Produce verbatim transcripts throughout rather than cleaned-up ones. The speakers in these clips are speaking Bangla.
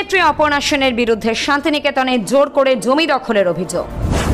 অভিনেত্রী অপর্ণা সেনের বিরুদ্ধে শান্তিনিকেতনে জোর করে জমি দখলের অভিযোগ।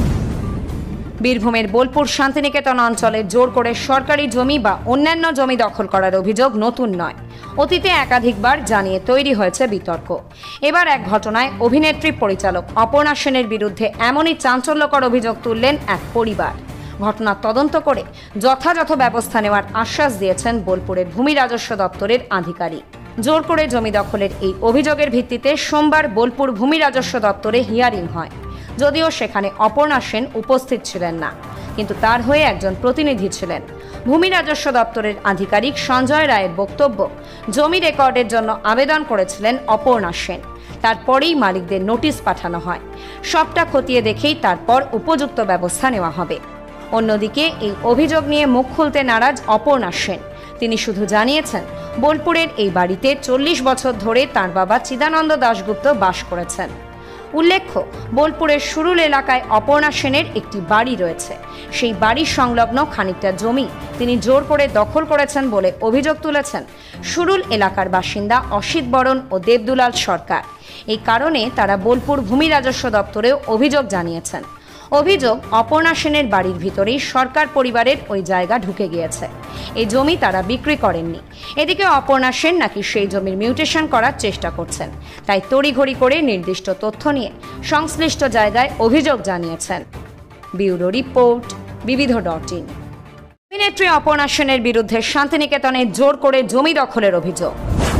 বীরভূমের বোলপুর শান্তিনিকেতন অঞ্চলে জোর করে সরকারি জমি বা অন্যান্য জমি দখল করার অভিযোগ নতুন নয়, অতীতে একাধিকবার জানিয়ে তৈরি হয়েছে বিতর্ক। এবার এক ঘটনায় অভিনেত্রী পরিচালক অপর্ণা সেনের বিরুদ্ধে এমনই চাঞ্চল্যকর অভিযোগ তুললেন এক পরিবার। ঘটনার তদন্ত করে যথাযথ ব্যবস্থা নেওয়ার আশ্বাস দিয়েছেন বোলপুরের ভূমি রাজস্ব দপ্তরের আধিকারিক। জোর করে জমি দখলের এই অভিযোগের ভিত্তিতে সোমবার বোলপুর ভূমি রাজস্ব দপ্তরে হিয়ারিং হয়। যদিও সেখানে অপর্ণা সেন উপস্থিত ছিলেন না, কিন্তু তার হয়ে একজন প্রতিনিধি ছিলেন। ভূমি রাজস্ব দপ্তরের আধিকারিক সঞ্জয় রায়ের বক্তব্য, জমি রেকর্ডের জন্য আবেদন করেছিলেন অপর্ণা সেন। তারপরেই মালিকদের নোটিশ পাঠানো হয়। সবটা খতিয়ে দেখেই তারপর উপযুক্ত ব্যবস্থা নেওয়া হবে। অন্যদিকে এই অভিযোগ নিয়ে মুখ খুলতে নারাজ অপর্ণা সেন। তিনি শুধু জানিয়েছেন, বোলপুরের এই বাড়িতে চল্লিশ বছর ধরে তাঁর বাবা চিদানন্দ দাশগুপ্ত বাস করেছেন। উল্লেখ্য, বোলপুরের সুরুল এলাকায় অপর্ণা সেনের একটি বাড়ি রয়েছে। সেই বাড়ির সংলগ্ন খানিকটা জমি তিনি জোর করে দখল করেছেন বলে অভিযোগ তুলেছেন সুরুল এলাকার বাসিন্দা অসিত বরণ ও দেবদুলাল সরকার। এই কারণে তারা বোলপুর ভূমি রাজস্ব দপ্তরেও অভিযোগ জানিয়েছেন। অভিযোগ, অপর্ণা সেনের বাড়ির ভিতরেই সরকার পরিবারের ওই জায়গা ঢুকে গিয়েছে। এই জমি তারা বিক্রি করেননি। এদিকে অপর্ণা সেন নাকি সেই জমির মিউটেশন করার চেষ্টা করছেন। তাই তড়িঘড়ি করে নির্দিষ্ট তথ্য নিয়ে সংশ্লিষ্ট জায়গায় অভিযোগ জানিয়েছেন। Bureau report, Bibidh dot in. অভিনেত্রী অপর্ণা সেনের বিরুদ্ধে শান্তিনিকেতনে জোর করে জমি দখলের অভিযোগ।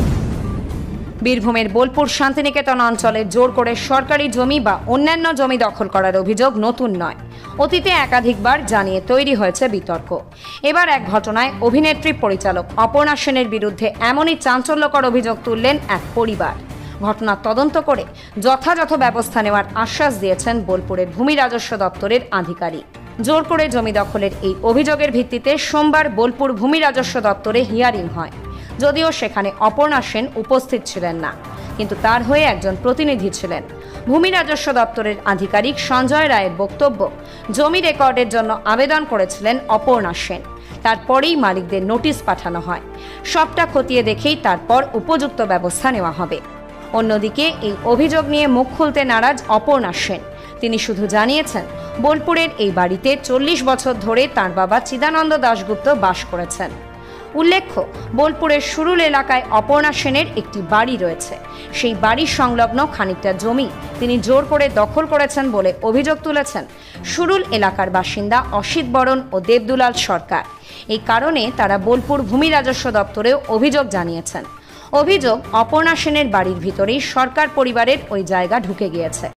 বীরভূমের বোলপুর শান্তিনিকেতন অঞ্চলে জোর করে সরকারি জমি বা অন্যান্য জমি দখল করার অভিযোগ নতুন নয়, অতীতে একাধিকবার জানিয়ে তৈরি হয়েছে বিতর্ক। এবার এক ঘটনায় অভিনেত্রী পরিচালক অপর্ণা সেনের বিরুদ্ধে এমনই চাঞ্চল্যকর অভিযোগ তুললেন এক পরিবার। ঘটনার তদন্ত করে যথাযথ ব্যবস্থা নেওয়ার আশ্বাস দিয়েছেন বোলপুরের ভূমি রাজস্ব দপ্তরের আধিকারিক। জোর করে জমি দখলের এই অভিযোগের ভিত্তিতে সোমবার বোলপুর ভূমি রাজস্ব দপ্তরে হিয়ারিং হয়। যদিও সেখানে অপর্ণা সেন উপস্থিত ছিলেন না, কিন্তু তার হয়ে একজন প্রতিনিধি ছিলেন। ভূমি রাজস্ব দপ্তরের আধিকারিক সঞ্জয় রায়ের বক্তব্য, জমি রেকর্ডের জন্য আবেদন করেছিলেন অপর্ণা সেন। তারপরেই মালিকদের নোটিশ পাঠানো হয়। সবটা খতিয়ে দেখেই তারপর উপযুক্ত ব্যবস্থা নেওয়া হবে। অন্যদিকে এই অভিযোগ নিয়ে মুখ খুলতে নারাজ অপর্ণা সেন। তিনি শুধু জানিয়েছেন, বোলপুরের এই বাড়িতে চল্লিশ বছর ধরে তাঁর বাবা চিদানন্দ দাশগুপ্ত বাস করেছেন। উল্লেখ্য, বোলপুরের সুরুল এলাকায় অপর্ণা সেনের একটি বাড়ি রয়েছে। সেই বাড়ির সংলগ্ন খানিকটা জমি তিনি জোর করে দখল করেছেন বলে অভিযোগ তুলেছেন সুরুল এলাকার বাসিন্দা অসিত বরণ ও দেবদুলাল সরকার। এই কারণে তারা বোলপুর ভূমি রাজস্ব দপ্তরেও অভিযোগ জানিয়েছেন। অভিযোগ, অপর্ণা সেনের বাড়ির ভিতরেই সরকার পরিবারের ওই জায়গা ঢুকে গিয়েছে।